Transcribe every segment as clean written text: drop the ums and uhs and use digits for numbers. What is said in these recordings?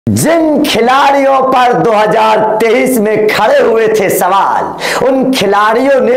जिन खिलाड़ियों पर 2023 में खड़े हुए थे सवाल, उन खिलाड़ियों ने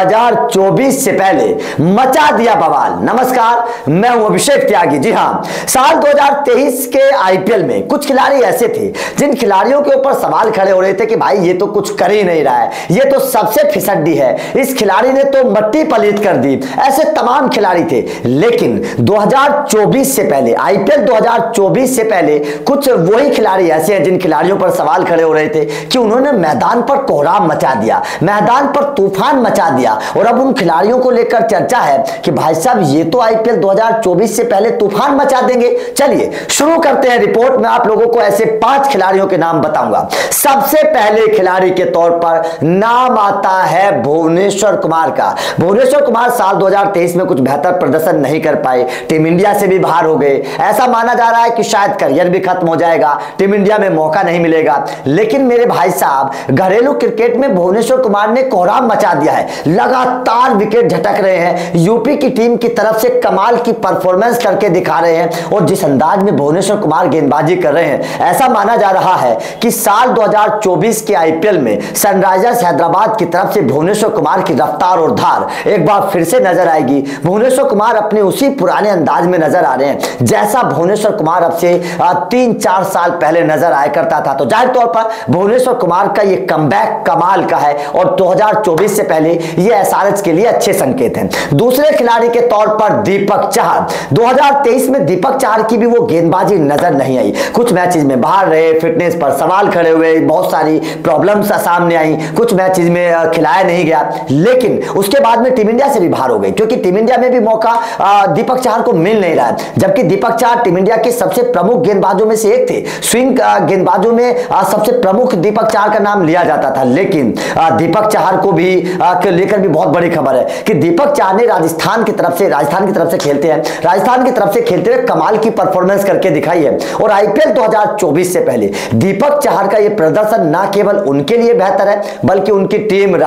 2024 से पहले मचा दिया बवाल। नमस्कार, मैं हूं अभिषेक त्यागी। जी हां, साल 2023 के आईपीएल में कुछ खिलाड़ी ऐसे थे जिन खिलाड़ियों के ऊपर सवाल खड़े हो रहे थे कि भाई ये तो कुछ कर ही नहीं रहा है, ये तो सबसे फिसड्डी है, इस खिलाड़ी ने तो मट्टी पलीत कर दी। ऐसे तमाम खिलाड़ी थे। लेकिन 2024 से पहले, आईपीएल 2024 से पहले कुछ वही खिलाड़ी ऐसे हैं जिन खिलाड़ियों पर सवाल खड़े हो रहे थे कि उन्होंने मैदान पर कोहराम मचा दिया, मैदान पर तूफान मचा दिया। और अब उन खिलाड़ियों को लेकर चर्चा है कि भाई साहब ये तो आईपीएल 2024 से पहले तूफान मचा देंगे। चलिए शुरू करते हैं रिपोर्ट में। आप लोगों को ऐसे 5 खिलाड़ियों के नाम बताऊंगा। सबसे पहले खिलाड़ी के तौर पर नाम आता है भुवनेश्वर कुमार का। भुवनेश्वर कुमार साल 2023 में कुछ बेहतर प्रदर्शन नहीं कर पाए, टीम इंडिया से भी बाहर हो गए। ऐसा माना जा रहा है कि शायद करियर भी खत्म हो जाएगा, टीम इंडिया में मौका नहीं मिलेगा। लेकिन मेरे भाई साहब, घरेलू क्रिकेट में भुवनेश्वर कुमार ने कोहराम मचा दिया है। लगातार विकेट झटक रहे हैं, यूपी की टीम की तरफ से कमाल की परफॉर्मेंस करके दिखा रहे हैं। और जिस अंदाज में भुवनेश्वर कुमार गेंदबाजी कर रहे हैं, ऐसा माना जा रहा है कि साल 2024 के आईपीएल में सनराइजर्स हैदराबाद की तरफ से भुवनेश्वर कुमार की रफ्तार और धार एक बार फिर से नजर आएगी। भुवनेश्वर कुमार अपने उसी पुराने अंदाज में नजर आ रहे हैं जैसा भुवनेश्वर कुमार अब से 3-4 साल पहले नजर आया करता था। तो जाहिर तौर पर भुवनेश्वर कुमार का ये कमबैक कमाल का है और 2024 से पहले ये एसआरएच के लिए अच्छे संकेत हैं। दूसरे खिलाड़ी के तौर पर दीपक चहर। 2023 में दीपक चहर की भी वो गेंदबाजी नजर नहीं आई। कुछ मैचेस में बाहर रहे, फिटनेस पर सवाल खड़े हुए, बहुत सारी प्रॉब्लम्स सामने आई, कुछ मैचेस में खिलाया नहीं गया। लेकिन उसके बाद में टीम इंडिया से भी बाहर हो गए, क्योंकि टीम इंडिया में भी मौका दीपक चहर को मिल नहीं रहा है। जबकि दीपक चहर टीम इंडिया के सबसे प्रमुख गेंदबाजों में से एक थे। स्विंग गेंदबाजों में सबसे प्रमुख दीपक चहर का नाम लिया जाता था। लेकिन दीपक चहर को भी लेकर भी बहुत बड़ी खबर है कि दीपक चहर ने राजस्थान की तरफ से खेलते हैं, राजस्थान की तरफ से खेलते हुए कमाल की परफॉर्मेंस करके दिखाई है। और आईपीएल 2024 से पहले दीपक चहर का यह प्रदर्शन ना केवल उनके लिए बेहतर है, बल्कि उनकी टीम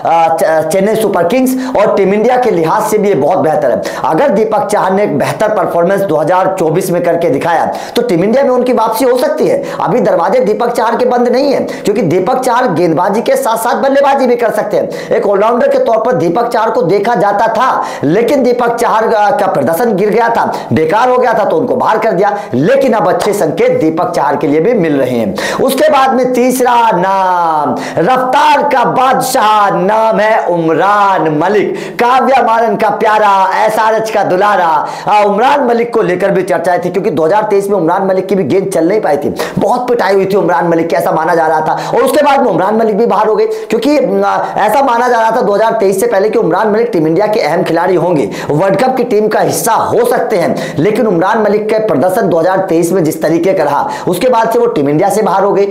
चेन्नई सुपर किंग्स और टीम इंडिया के लिहाज से भी ये बहुत बेहतर है। अगर दीपक चहर ने एक बेहतर परफॉर्मेंस 2024 में करके दिखाया तो टीम इंडिया में उनकी वापसी हो सकती है। अभी दरवाजे दीपक चहर के बंद नहीं है, क्योंकि दीपक चहर गेंदबाजी के साथ साथ बल्लेबाजी भी कर सकते हैं। एक ऑलराउंडर के तौर पर दीपक चहर को देखा जाता था, लेकिन दीपक चहर का प्रदर्शन गिर गया था, बेकार हो गया था, तो उनको बाहर कर दिया। लेकिन अब अच्छे संकेत दीपक चहर के लिए भी मिल रहे हैं। उसके बाद में तीसरा नाम, रफ्तार का बादशाह, नाम है उमरान मलिक। काव्या मारन का प्यारा, एसआरएच का दुलारा। उमरान मलिक को लेकर भी चर्चाएं थी, क्योंकि 2023 में उमरान मलिक की भी गेंद चल नहीं पाई थी, बहुत पिटाई हुई थी उमरान मलिक की, ऐसा माना जा रहा था। और उसके बाद में उमरान मलिक भी बाहर हो गए, क्योंकि ऐसा माना जा रहा था 2023 से पहले कि उमरान मलिक टीम इंडिया के अहम खिलाड़ी होंगे, वर्ल्ड कप की टीम का हिस्सा हो सकते हैं। लेकिन उमरान मलिक का प्रदर्शन 2023 में जिस तरीके का रहा, उसके बाद से वो टीम इंडिया से बाहर हो गए।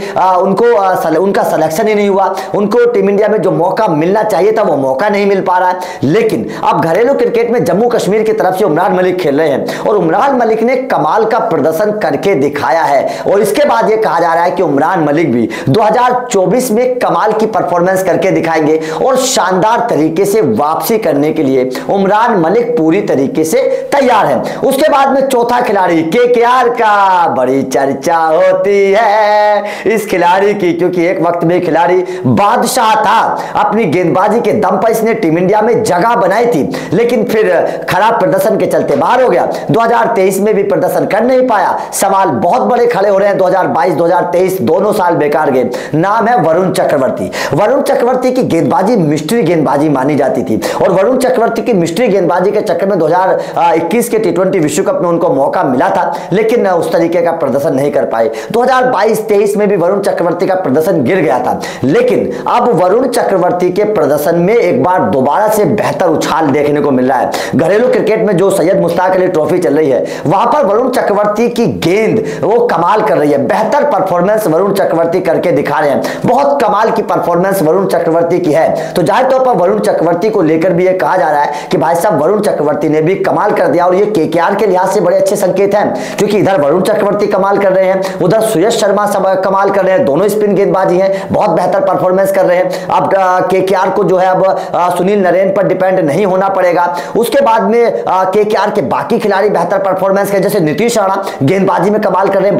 उनका सिलेक्शन ही नहीं हुआ, उनको टीम इंडिया में जो मौका मिलना चाहिए था वो मौका नहीं मिल पा रहा है। लेकिन अब घरेलू क्रिकेट में जम्मू कश्मीर की तरफ से उमरान मलिक खेल रहे हैं और उमरान मलिक ने कमाल का प्रदर्शन करके दिखाया है। और इसके बाद यह कहा जा रहा है कि उमरान मलिक भी 2024 में कमाल की परफॉर्मेंस करके दिखाएंगे और शानदार तरीके से वापसी करने के लिए उमरान मलिक पूरी तरीके से तैयार है। उसके बाद में चौथा खिलाड़ी केकेआर का बड़ी चर्चा होती है इस खिलाड़ी की, क्योंकि एक वक्त में खिलाड़ी बादशाह था। अपनी गेंदबाजी के दम पर इसने टीम इंडिया में जगह बनाई थी, लेकिन फिर खराब प्रदर्शन के चलते बाहर हो गया। 2023 में भी प्रदर्शन कर नहीं पाया। सवाल बहुत बड़े खड़े हो रहे हैं। 2022-2023 दोनों साल बेकार गए। नाम है वरुण चक्रवर्ती। वरुण चक्रवर्ती की गेंदबाजी मिस्ट्री गेंदबाजी मानी जाती थी, और वरुण चक्रवर्ती की मिस्ट्री गेंदबाजी के चक्कर में 2021 के टी20 विश्व कप में उनको मौका मिला था, लेकिन उस तरीके का प्रदर्शन नहीं कर पाए। 2022-23 में भी वरुण चक्रवर्ती का प्रदर्शन गिर गया था। लेकिन अब वरुण चक्रवर्ती के प्रदर्शन में एक बार दोबारा से बेहतर उछाल देखने को मिल रहा है। घरेलू क्रिकेट में जो सैयद मुश्ताक अली ट्रॉफी चल रही है, वहां पर वरुण चक्रवर्ती की गेंद वो कमाल कर रही है। बेहतर परफॉर्मेंस वरुण चक्रवर्ती करके दिखा रहे हैं। बहुत कमाल की परफॉर्मेंस वरुण चक्रवर्ती की है। तो जाहिर तौर पर वरुण चक्रवर्ती को लेकर भी ये कहा जा रहा है कि भाई साहब वरुण चक्रवर्ती ने भी कमाल कर दिया। और ये केकेआर के लिहाज से बड़े अच्छे संकेत हैं, क्योंकि इधर वरुण चक्रवर्ती कमाल कर रहे हैं, उधर सुयश शर्मा सब कमाल कर रहे हैं। दोनों स्पिन गेंदबाजी हैं, बहुत बेहतर परफॉर्मेंस कर रहे हैं। अब केकेआर को जो है अब सुनील नरेन पर डिपेंड नहीं होना पड़ेगा। उसके बाद में केकेआर के बाकी खिलाड़ी बेहतर परफॉर्मेंस कर, जैसे नीतीश राणा गेंदबाजी में कमाल कर रहे हैं, बल्लेबाजी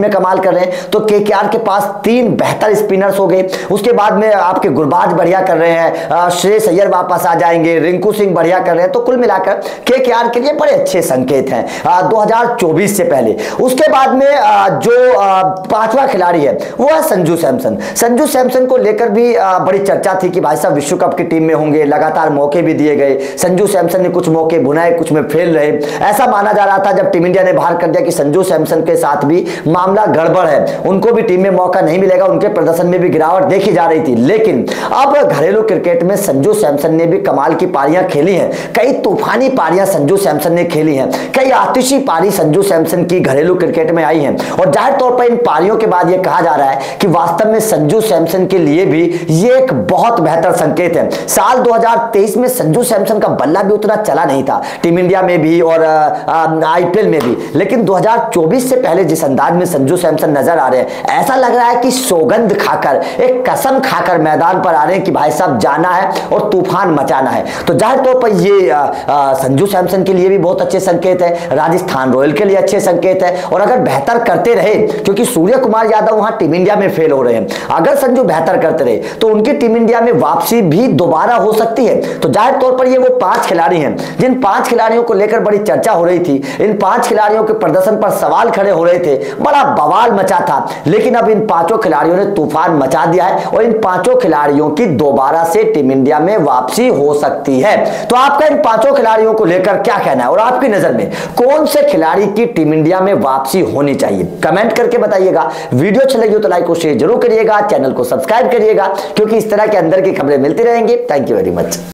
में कमाल कर रहे हैं, तो केकेआर के पास 3 बेहतर स्पिनर्स हो गए। उसके बाद में आपके गुरबाज बढ़िया कर रहे हैं, श्रेयस अय्यर वापस आ जाएंगे, रिंकू सिंह बढ़िया कर रहे हैं। तो कुल मिलाकर केकेआर के लिए बड़े अच्छे संकेत हैं 2024 से पहले। उसके बाद में जो 5वां खिलाड़ी है वो है संजू सैमसन। संजू सैमसन को लेकर भी बड़ी चर्चा थी कि भाई साहब विश्व कप की टीम में होंगे, लगातार मौके भी दिए गए। संजू सैमसन ने कुछ मौके बुनाए, कुछ में फेल रहे। ऐसा माना जा रहा था जब टीम इंडिया ने बाहर कर दिया कि संजू सैमसन के साथ भी मामला गड़बड़ है, उनको भी टीम में मौका नहीं मिलेगा, उनके प्रदर्शन में भी गिरावट देखी जा रही थी। लेकिन अब घरेलू क्रिकेट में संजू सैमसन ने भी कमाल की पारियां खेली हैं, कई तूफानी पारियां संजू सैमसन ने खेली हैं, कई आतिशी पारी संजू सैमसन की घरेलू क्रिकेट में आई हैं। और जाहिर तौर पर इन पारियों के बाद यह कहा जा रहा है कि वास्तव में संजू सैमसन के लिए भी ये एक बहुत बेहतर संकेत है। साल 2023 में संजू सैमसन का बल्ला भी उतना चला नहीं था, टीम इंडिया में भी और आईपीएल में भी। लेकिन 2024 से पहले जिस अंदाज में संजू सैमसन नजर आ रहे हैं, ऐसा लग रहा है कि सौगंध खाकर, एक कसम खाकर मैदान पर आ रहे हैं कि भाई साहब जाना है और तूफान मचाना है। तो जाहिर तौर पर ये संजू सैमसन के लिए भी बहुत अच्छे संकेत है, राजस्थान रॉयल के लिए अच्छे संकेत है। और अगर बेहतर करते रहे, क्योंकि सूर्य कुमार यादव वहां टीम इंडिया में फेल हो रहे हैं, अगर संजू बेहतर करते रहे तो उनकी टीम इंडिया में वापसी भी दोबारा हो सकती है। तो जाहिर तौर पर ये वो 5 खिलाड़ी हैं जिन 5 खिलाड़ियों को लेकर बड़ी चर्चा हो रही थी, इन 5 खिलाड़ियों के प्रदर्शन पर सवाल खड़े हो रहे थे, बड़ा बवाल मचा था। लेकिन अब इन 5 खिलाड़ियों ने तूफान मचा दिया है और इन 5 खिलाड़ियों की दोबारा से टीम इंडिया में वापसी हो सकती है। तो आपका इन 5 खिलाड़ियों को लेकर क्या कहना है और आपकी नजर में कौन से खिलाड़ी की टीम इंडिया में वापसी होनी चाहिए, कमेंट करके बताइएगा। वीडियो अच्छी लगी हो तो लाइक और शेयर जरूर करिएगा, चैनल को सब्सक्राइब करिएगा, क्योंकि इस तरह के अंदर की खबरें मिलती रहेंगी। Thank you very much.